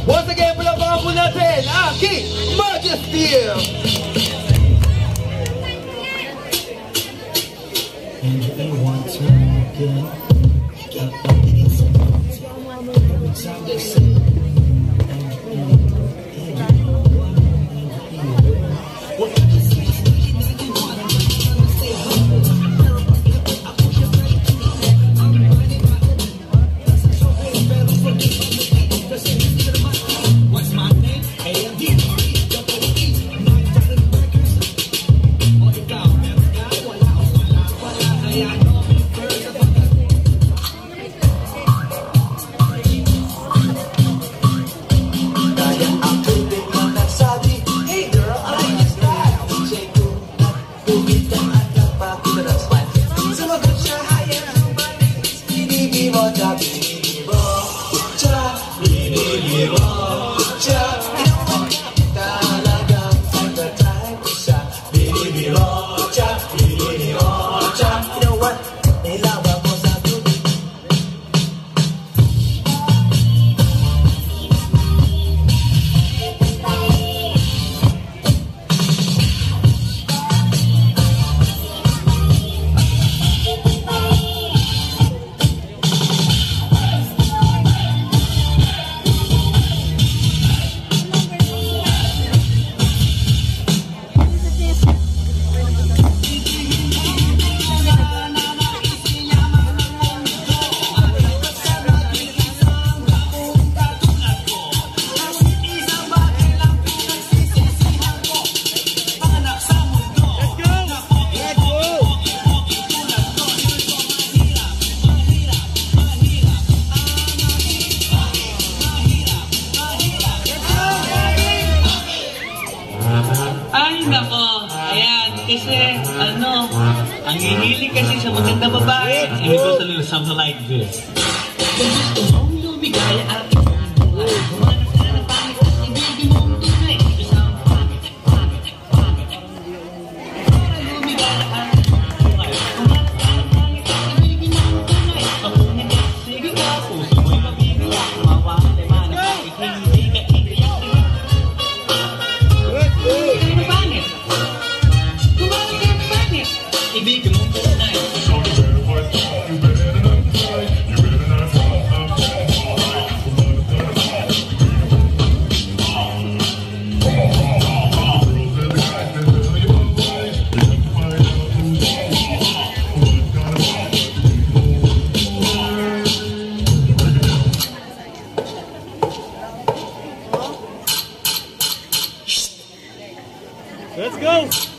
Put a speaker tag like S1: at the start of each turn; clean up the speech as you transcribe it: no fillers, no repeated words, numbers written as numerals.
S1: Once again, palakpakan po natin ang King Majesty!
S2: And if you want to again, get back in some every time they say,
S3: Ay, nako. Ayan, kasi, ang hihilig kasi sa maganda babae. And it goes a little something like this. Kung gusto mong lumigaya at isang buhay, humanap ka na ng pangit at ibigin mong tunay. Isang pangit. Para lumigaya at isang buhay, humanap ka ng pangit at ibigin mong tunay. Ang unang sige ka, puso mo'y mabibiyak, mawawala man ang hindi ka iiyak. Ibigin mo tunay.
S1: Let's go!